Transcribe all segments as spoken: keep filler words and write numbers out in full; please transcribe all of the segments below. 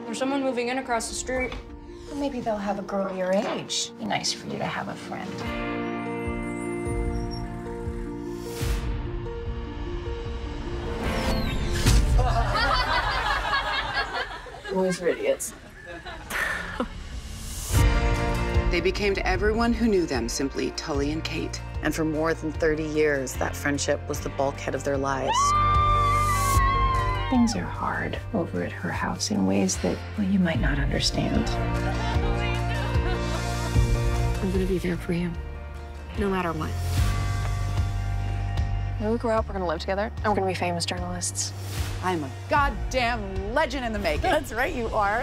There's someone moving in across the street. Well, maybe they'll have a girl your age. Be nice for you to have a friend. Boys are idiots. They became to everyone who knew them simply Tully and Kate. And for more than thirty years, that friendship was the bulkhead of their lives. Things are hard over at her house in ways that, well, you might not understand. I'm gonna be there for you, no matter what. When we grow up, we're gonna live together, and we're gonna be famous journalists. I'm a goddamn legend in the making. That's right, you are.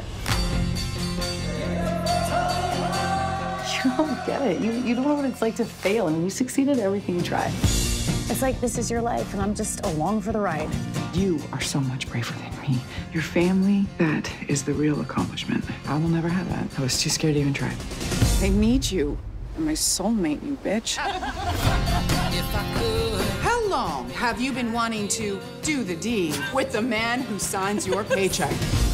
You don't get it. You, you don't know what it's like to fail, and you succeed at everything you try. It's like this is your life, and I'm just along for the ride. You are so much braver than me. Your family, that is the real accomplishment. I will never have that. I was too scared to even try. I need you. You're my soulmate, you bitch. How long have you been wanting to do the deed with the man who signs your paycheck?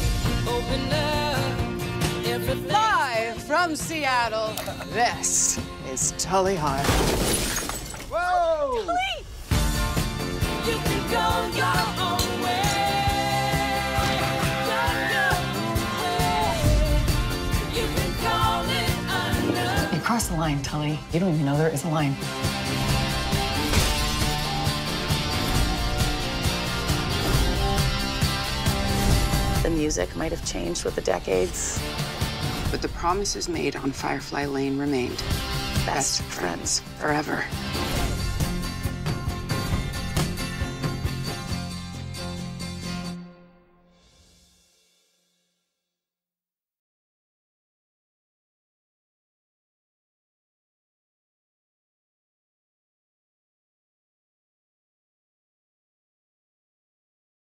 Live from Seattle, this is Tully Hannah. Whoa! Tully! You can go your own way. Go your own way. You can call it under. You crossed the line, Tully. You don't even know there is a line. The music might have changed with the decades. But the promises made on Firefly Lane remained. Best, Best friends forever.